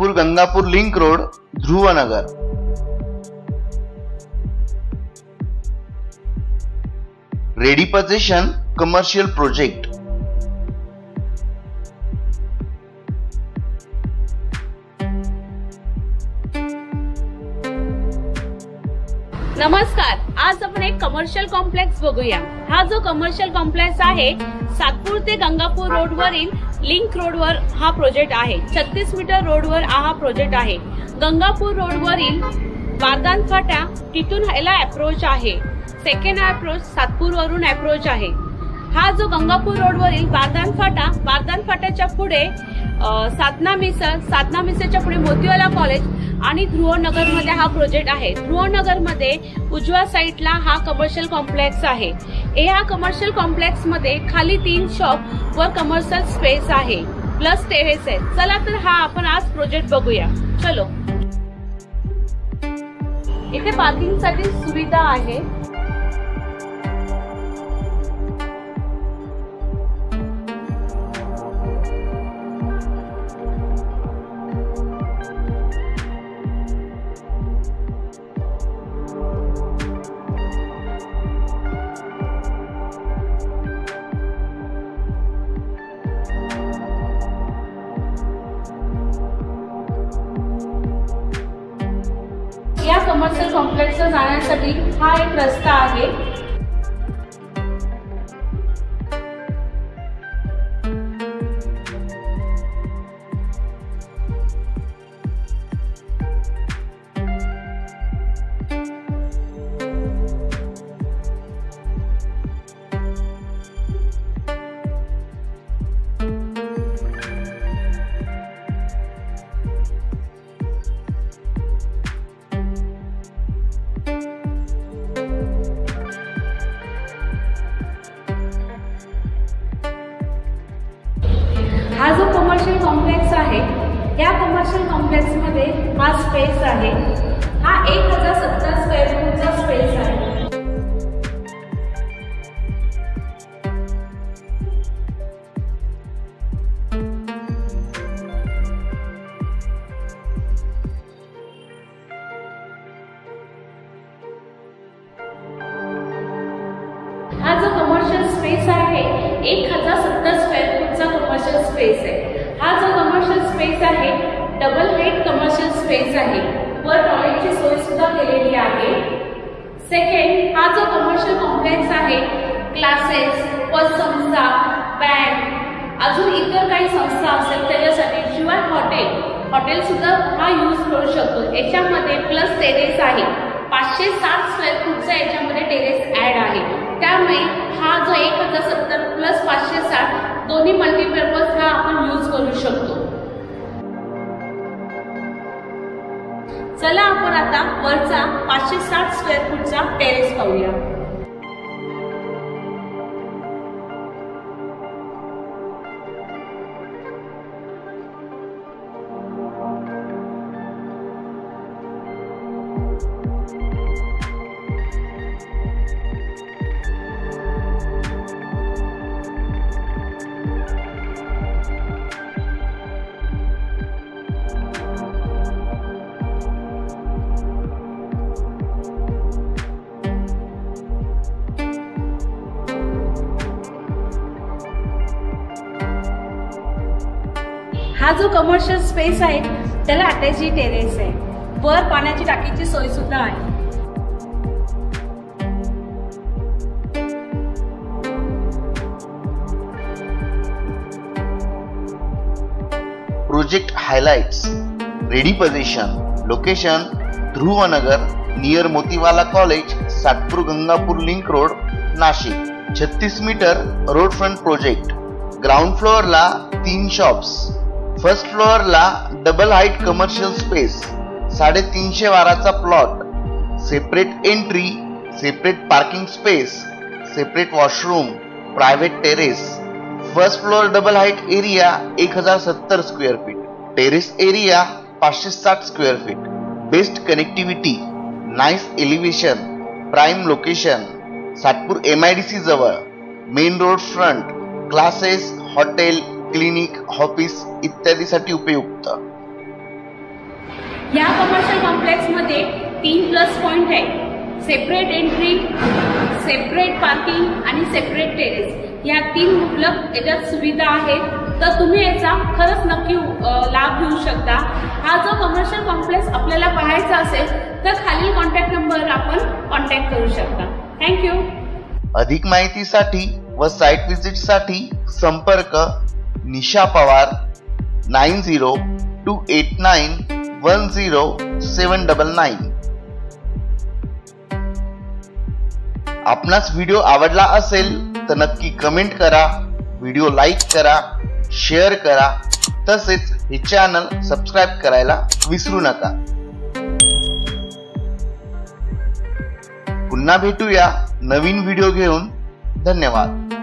Satpur Gangapur link road, Dhruvnagar. Ready position commercial project. नमस्कार, आज आपण एक कमर्शियल कॉम्प्लेक्स बघूया। हा जो कमर्शियल कॉम्प्लेक्स आहे सातपूर ते गंगापूर रोड वरील लिंक रोडवर हा प्रोजेक्ट आहे। 36 मीटर रोडवर हा प्रोजेक्ट आहे। गंगापूर रोड वरील वारदान फाटा तिथून ह्याला अप्रोच आहे। सेकंड अप्रोच सातपूर वरून अप्रोच आहे। हा जो गंगापूर रोड वरील वारदान फाट्याच्या पुढे साधना मिसळच्या पुढे मोतीवाला कॉलेज आणि ध्रुवनगर मध्ये हा प्रोजेक्ट आहे। ध्रुवनगर मध्ये उजव्या साइडला हा कमर्शियल कॉम्प्लेक्स आहे। या कमर्शियल कॉम्प्लेक्स मध्ये खाली 3 शॉप वर कमर्शियल स्पेस आहे प्लस टेरेस आहे। चला तर हा आपण आज प्रोजेक्ट बघूया। चलो, इथे पार्किंग साठी सुविधा आहे। या कमर्शियल कॉम्प्लेक्सला जाण्यासाठी हा एक रस्ता आहे। हा जो कमर्शियल कॉम्प्लेक्स आहे, या कमर्शियल कॉम्प्लेक्स मध्ये हा स्पेस आहे। हा 1070 स्क्वेअर फूटचा स्पेस आहे। हा जो कमर्शियल स्पेस आहे 1070 स्क्वेअर फूटचा कमर्शियल स्पेस आहे। हा जो कमर्शियल स्पेस आहे डबल हेड कमर्शियल स्पेस आहे। वर टॉयलेटची सोय सुद्धा केलेली आहे। सेकंड, हा जो कमर्शियल कॉम्प्लेक्स आहे क्लासेस, पतसंस्था, बँक, अजून इतर काही संस्था असेल त्याच्यासाठी, शिवाय हॉटेल सुद्धा हा यूज करू शकतो। याच्यामध्ये प्लस टेरेस आहे। 560 स्क्वेअर फूटचा याच्यामध्ये टेरेस ऍड आहे। त्यामुळे हा जो 1070 प्लस 560 दोन्ही मल्टीपर्पज हा आपण यूज करू शकतो। चला आपण आता वरचा 560 स्क्वेअर फूटचा टेरेस पाहूया। हा जो कमर्शियल स्पेस आहे त्याला अटॅच टेरेस आहे। वर पाण्याची टाकीची सोय सुद्धा आहे। Project highlights. Ready position location Dhruvnagar near Motiwala college, Satpur Gangapur link road, Nashik. 36 metre road front project. Ground फ्लोअरला 3 शॉप्स। फर्स्ट फ्लोअरला डबल हाईट कमर्शियल स्पेस, 350 वाराचा plot, separate entry, separate parking space, separate washroom, private terrace. First floor double height area 1070 square feet, terrace area 560 square feet. Best connectivity, nice elevation, prime location, Satpur MIDC जवळ, main road front, classes, hotel, clinic, office इत्यादीसाठी उपयुक्त। या commercial complex मध्ये 3 plus point आहे. Separate entry, separate parking आणि separate terrace या 3 मुबलक याच्यात सुविधा आहेत. तर तुम्ही याचा खरंच नक्की लाभ घेऊ शकता. हा जो कमर्शियल कॉम्प्लेक्स आपल्याला पाहायचा असेल तर खालील कॉन्टॅक्ट नंबर आपण कॉन्टॅक्ट करू शकता. थँक्यू. अधिक माहितीसाठी व साइट व्हिजिटसाठी संपर्क निशा पवार 9028910799. आपणास व्हिडिओ आवडला असेल तर नक्की कमेंट करा, व्हिडिओ लाईक करा, शेअर करा, तसेच हे चॅनल सबस्क्राईब करायला विसरू नका. पुन्हा भेटूया नवीन व्हिडिओ घेऊन. धन्यवाद.